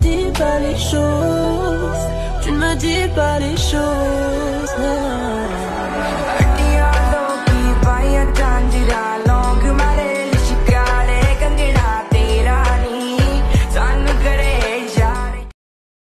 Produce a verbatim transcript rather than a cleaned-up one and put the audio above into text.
Dis pas les choses, tu ne me dis pas les choses.